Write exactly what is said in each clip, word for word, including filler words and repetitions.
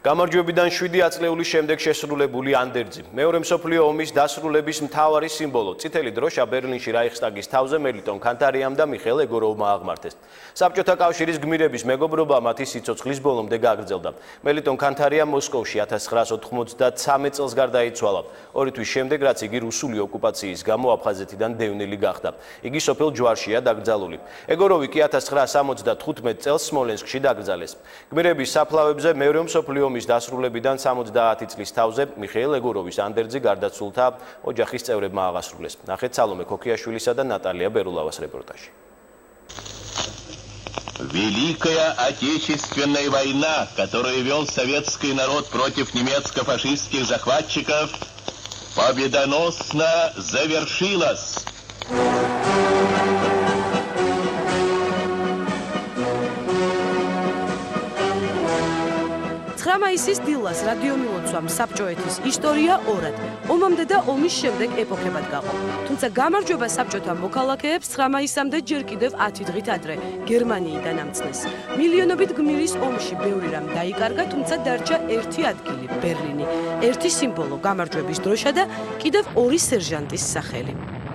გამარჯვებიდან შვიდი ათწლეული შემდეგ შესრულებული ანდერძი. მეორე მსოფლიო ომის დასრულების მთავარი სიმბოლო. წითელი დროშა ბერლინში რაიხსტაგის თავზე მელიტონ კანტარიამ და მიხეილ ეგოროვმა აღმართეს. საბჭოთა კავშირის გმირების მეგობრობა მათი სიცოცხლის ბოლომდე გაგრძელდა. მელიტონ კანტარია მოსკოვში ათას ცხრაას ოთხმოცდათსამი წელს გარდაიცვალა. ორი თვის შემდეგ, რაც იგი რუსული ოკუპაციის გამო აფხაზეთიდან დევნილი გახდა. იგი სოფელ ჯვარშია დაკრძალული. ეგოროვი კი ათას ცხრაას ორმოცდათხუთმეტ წელს სმოლენსკში დაკრძალეს. გმირების საფლავებზე მეორე მსოფლიო ომის დასრულებიდან სამოცდაათი წლის თავზე მიხეილ ეგოროვის ანდერძი გარდაცვლილთა ოჯახის წევრებმა აღასრულეს. ნახეთ სალომე ქოქიაშვილისა და ნატალია ბერულავას რეპორტაჟი. Великая Отечественная война, которую вел советский народ против немецко-фашистских захватчиков, победоносно завершилась. ცხრა მაისის დილას რადიომილოცვამ საბჭოეთის ისტორია ორად, ომამდე და ომის შემდეგ ეპოქებად გაყო. თუმცა გამარჯვება საბჭოთა მოქალაქეებს ცხრა მაისამდე ჯერ კიდევ ათი დღით ადრე გერმანიიდან ამცნეს. მილიონობით გმირის ომში ბევრი რამ დაიკარგა, თუმცა დარჩა ერთი ადგილი ბერლინი, ერთი სიმბოლო გამარჯვების დროშა და კიდევ ორი სერჟანტის სახელი.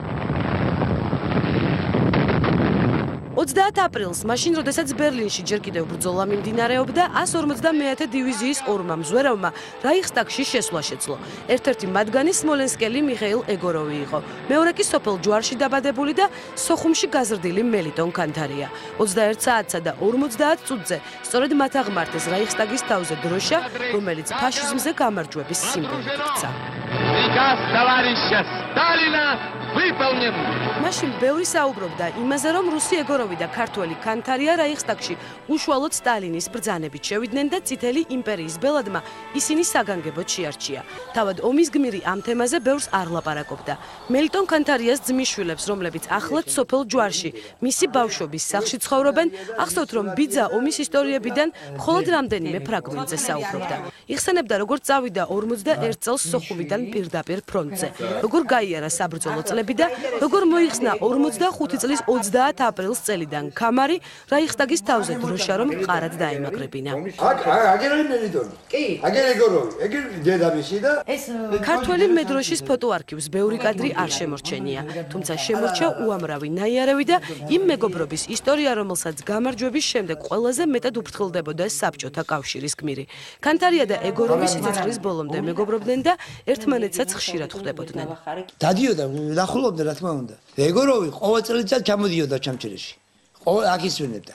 ოცდაათ აპრილს, მაშინ როდესაც ბერლინში ჯერ კიდევ ბრძოლა მიმდინარეობდა, ასს ორმოცდამეათე დივიზიის ორმა მზვერავმა რაიხსტაგში შესვლა შეძლო. ერთ-ერთი მათგანი სმოლენსკელი მიხეილ ეგოროვი იყო. მეორე კი სოფელ ჯვარში დაბადებული და სოხუმში გაზრდილი მელიტონ კანტარია. ოცდაერთ საათსა და ორმოცდაათ წუთზე სწორედ მათ აღმართეს რაიხსტაგის თავზე დროშა, რომელიც ფაშიზმზე გამარჯვების სიმბოლოდ იქცა. Приказ товарища Сталина выполнен. მაშინ ბევრი საუბრობდა იმაზე, რომ რუსი ეგოროვი და ქართველი კანტარია რაიხსტაგში უშუალოდ სტალინის ბრძანებით შევიდნენ და წითელი იმპერიის ბელადმა ისინი საგანგებოდ შეარჩია. თავად ომის გმირი ამ თემაზე ბევრს არ ლაპარაკობდა. მელიტონ კანტარიას ძმისშვილებს, რომლებიც ახლად სოფელ ჯვარში მისი ბავშვობის სახლში ცხოვრობენ, ახსოვთ, რომ ბიძა ომის ისტორიებიდან მხოლოდ რამდენიმე ფრაგმენტზე საუბრობდა. იხსენებდა, როგორ წავიდა ორმოცდაერთ წელს სოხუმიდან პირდაპირ ფრონტზე, როგორ გაიარა საბრძოლო წლები და როგორ მოიხსნა ორმოცდახუთი წლის ოცდაათ აპრილს წელიდან ქამარი რაიხსტაგის თავზე დროშა, რომ ყარად დაემაგრებინა. აგეროვი მელიტონი. კი. აგერ ეგოროვი. ეგერ დედამისი და ეს ქართველი მედროშის ფოტოარქივს ბევრი კადრი არ შემორჩენია, თუმცა შემორჩა უამრავი ნაიარევი და იმ მეგობრობის ისტორია, რომელსაც გამარჯვების შემდეგ ყველაზე მეტად უფრთხილდებოდა საბჭოთა კავშირის გმირი. კანტარია და ეგოროვი სიცოცხლის ბოლომდე მეგობრობდნენ და ერთმანეთსაც ხშირად ხვდებოდნენ. დადიოდა, ნახულობდა რა თქმა უნდა. ეგოროვი ყოველ წელიწად ჩამოდიოდა ჩამჭირეში. ყოველ აქ ისვენებდა.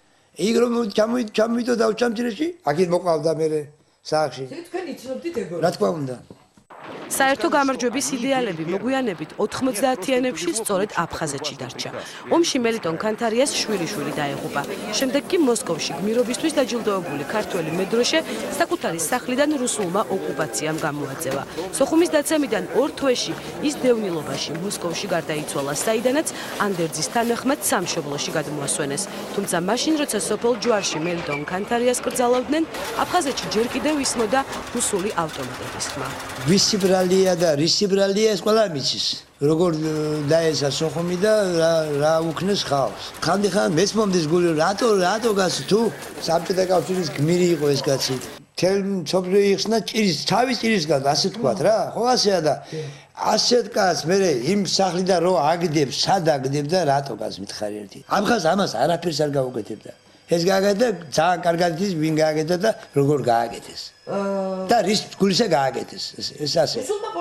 იქ რომ ჩამოვიდოდა ჩამჭირეში, აქ მოყავდა მე საახში. თქვენ იცნობდით ეგოროვი? რა თქმა უნდა. საერთო გამარჯვების იდეალები მოგვიანებით ოთხმოცდაათიანებში სწორედ აფხაზეთში დარჩა. ომში მელიტონ კანტარიას შვილი-შვილი დაეღუპა. შემდეგ კი მოსკოვში გმირობისთვის დაჯილდოებული ქართველი მედროშე საკუთარი სახლიდან რუსულმა ოკუპაციამ გამოაძევა. სოხუმის დაცემიდან ორ თვეში ის დევნილობაში მოსკოვში გარდაიცვალა, საიდანაც ანდერძის თანახმად სამშობლოში გადმოასვენეს. თუმცა მაშინ, როცა სოფელ ჯვარში მელიტონ კანტარიას კრძალავდნენ, აფხაზეთში ჯერ კიდევ ისმოდა რუსული ავტომატების ხმა. ვისი ბრალია და რისი ბრალია ეს ყველა მიცის. როგორ დაესა სოხუმი და რა უქნეს ხალხს. ხანდახან მეც მომდის გული, რატო რატო გასი თუ საბჭოთა კავშირის გმირი იყო ეს კაცი. თელ მსოფლიო იხსნა ჭირის, თავის ჭირისგან, ასე თქვათ რა. ხო ასეა და ასეთ კაცს მე იმ სახლიდან რო აგდებ, სად აგდებ და რატო გას მითხარი ერთი. ამხას ამას არაფერს არ გაუკეთებდა. ეს გააკეთა ძალიან კარგად ის ვინ გააკეთა და როგორ გააკეთეს. და რის გულისა გააკეთეს ეს ასე.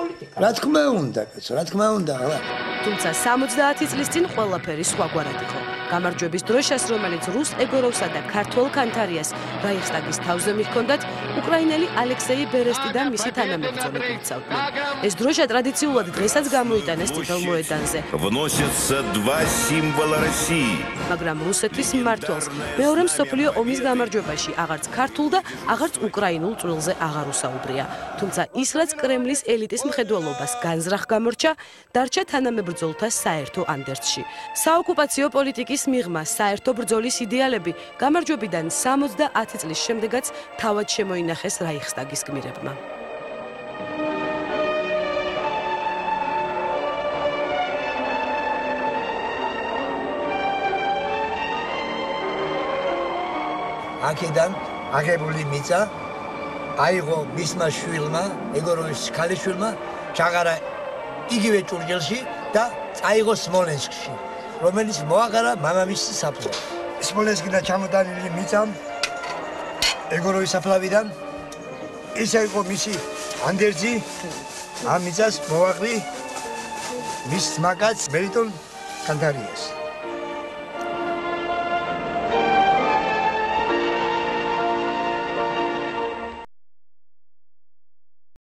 რა თქმა უნდა, კაცო, რა თქმა უნდა. თუმცა სამოცდაათი წლის წინ ყველაფერი სხვაგვარად იყო. გამარჯვების დროშას, რომელიც რუს ეგოროვსა და ქართველ კანტარიას რაიხსტაგის თავზე მიჰქონდათ, უკრაინელი ალექსეი ბერესტი და მისი თანამებრძოლები იცავდნენ. ეს დროშა ტრადიციულად დღესაც გამოიტანეს წითელ მოედანზე. Вносятся два символа России. მაგრამ რუსეთის მმართველს მეორე მსოფლიო ომის გამარჯვებაში აღარც ქართულ და აღარც უკრაინულ წვრილზე აღარ უსაუბრია. თუმცა ის, რაც კრემლის ელიტის მხედველობას განზრახ გამორჩა, დარჩა თანამებრძოლთა საერთო ანდერძში. საოკუპაციო პოლიტიკის მიღმა საერთო ბრძოლის იდეალები გამარჯვებიდან სამოცდაათი წლის შემდეგაც თავად შემოინახეს რაიხსტაგის გმირებმა. აქედან აღებული მიწა აიღო მისმა შვილმა, ეგოროვის ქალიშვილმა, ჩაღარა იგივე ჭურჭელში და წაიღო სმოლენსკში, რომელიც მოაყარა მამამისის საფლავი. სმოლენსკიდან ჩამოტანილი მიწა ეგოროვის საფლავიდან ისე იყო მისი ანდერძი, ამ მიწას მოაყრი მის ძმაკაც მელიტონ კანტარიას.